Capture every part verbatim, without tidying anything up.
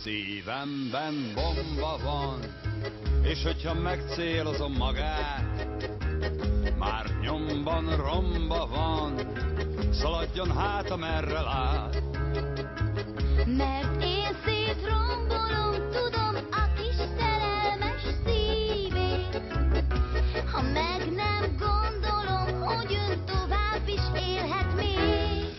Szívemben bomba van, és hogyha megcélozom magát, már nyomban romba van, szaladjon hát, amerre lát. Mert én szétrombolom, tudom, a kis szerelmes szívét. Ha meg nem gondolom, hogy ön tovább is élhet még.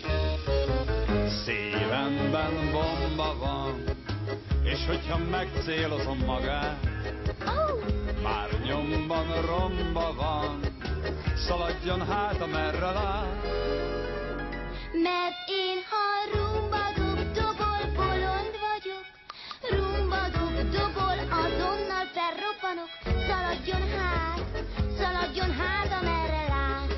Szívemben bomba van, és hogyha megcélozom magát, Oh! már nyomban romba van, szaladjon hát, amerre lát. Mert én, ha rumba-dub dobol, bolond vagyok. Rumba-dub dobol, azonnal felrobbanok. Szaladjon hát, szaladjon hát, amerre lát.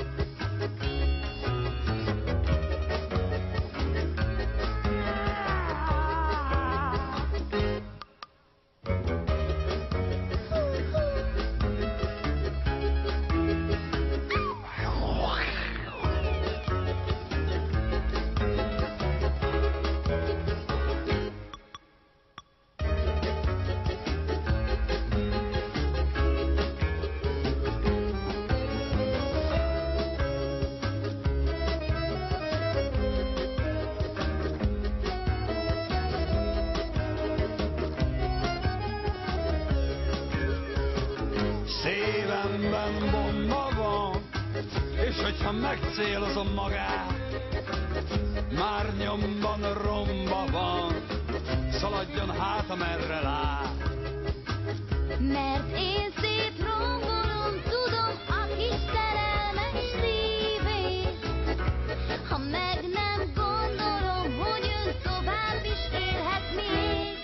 Szívemben bomba van, és hogyha megcélozom magát, már nyomban romba van, szaladjon hát, amerre lát. Mert én szétrombolom, tudom, a kis szerelmes szívét. Ha meg nem gondolom, hogy ön tovább is élhet még.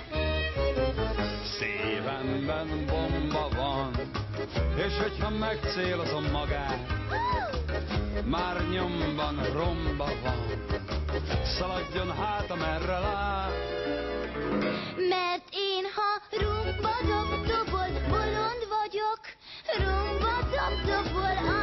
Szívemben bomba van, és hogyha megcélozom magát, már nyomban romba van, szaladjon hát, amerre lát. Mert én, ha rumba-dob dobol, bolond vagyok. Rumba-dob dobol,